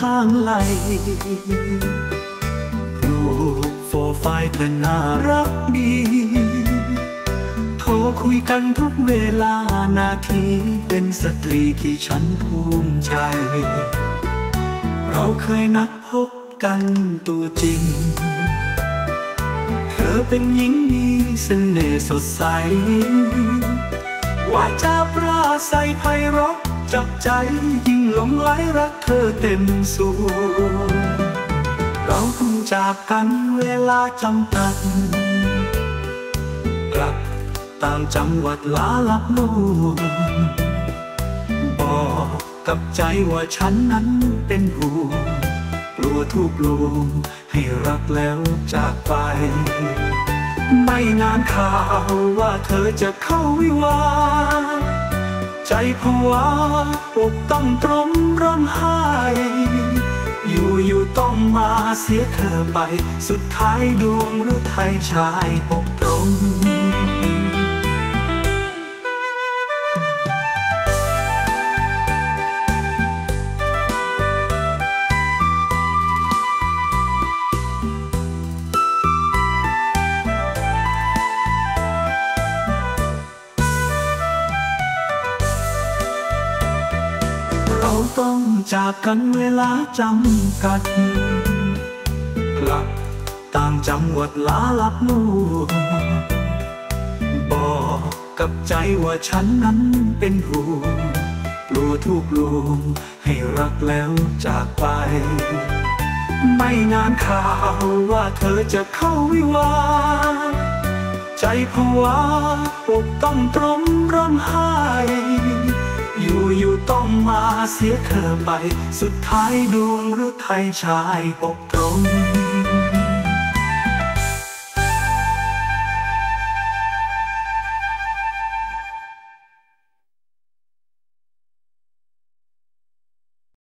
ข้างไหลลูกโฟไฟเธอน่ารักดีโทรคุยกันทุกเวลานาทีเป็นสตรีที่ฉันภูมิใจเราเคยนัดพบกันตัวจริงเธอเป็นหญิงมีเสน่ห์สดใสวาจาปราศัยไพเราะจับใจยิ่งหลงไหลรักเธอเต็มส่วนเราเพิ่งจากกันเวลาจำกัดกลับต่างจังหวัดลาลับนู่นบอกกับใจว่าฉันนั้นเป็นห่วงกลัวทุกลมให้รักแล้วจากไปไม่นานข่าวว่าเธอจะเข้าวิวาห์ใจผวาอกต้องตรมร้องไห้อยู่ต้องมาเสียเธอไปสุดท้ายดวงฤทัยชายอกตรงเราต้องจากกันเวลาจำกัดกลับต่างจังหวัดลาลับนู่นบอกกับใจว่าฉันนั้นเป็นห่วงกลัวทุกลมให้รักแล้วจากไปไม่นานข่าวว่าเธอจะเข้าวิวาห์ใจผวาอกต้องตรมร้องไห้อยู่ต้องมาเสียเธอไปสุดท้ายดวงฤทัยชายอกตรง